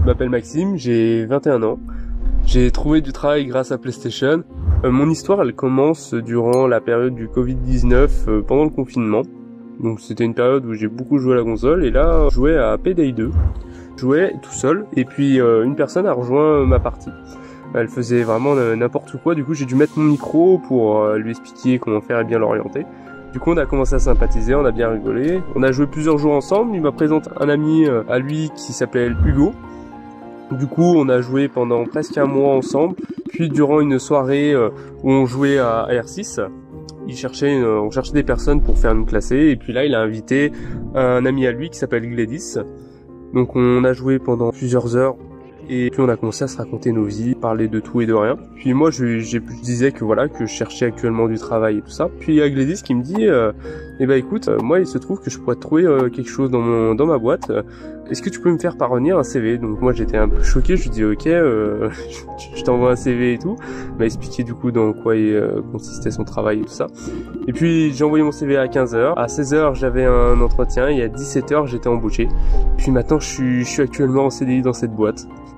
m'appelle Maxime, j'ai 21 ans. J'ai trouvé du travail grâce à PlayStation. Mon histoire, elle commence durant la période du Covid-19, pendant le confinement. Donc c'était une période où j'ai beaucoup joué à la console et là, je jouais à Payday 2. Je jouais tout seul et puis une personne a rejoint ma partie. Elle faisait vraiment n'importe quoi, du coup j'ai dû mettre mon micro pour lui expliquer comment faire et bien l'orienter. Du coup on a commencé à sympathiser, on a bien rigolé, on a joué plusieurs jours ensemble, il m'a présenté un ami à lui qui s'appelait Hugo. Du coup on a joué pendant presque un mois ensemble, puis durant une soirée où on jouait à R6, on cherchait des personnes pour faire une classée, et puis là il a invité un ami à lui qui s'appelle Gladys. Donc on a joué pendant plusieurs heures. Et puis on a commencé à se raconter nos vies, parler de tout et de rien. Puis moi je disais que voilà, que je cherchais actuellement du travail et tout ça. Puis il y a Gladys qui me dit eh ben écoute, moi il se trouve que je pourrais trouver quelque chose dans ma boîte. Est-ce que tu peux me faire parvenir un CV? Donc moi j'étais un peu choqué, je lui dis ok, je t'envoie un CV et tout. Il m'a expliqué du coup dans quoi consistait son travail et tout ça. Et puis j'ai envoyé mon CV à 15h. À 16h j'avais un entretien et à 17h j'étais embauché. Puis maintenant je suis actuellement en CDI dans cette boîte.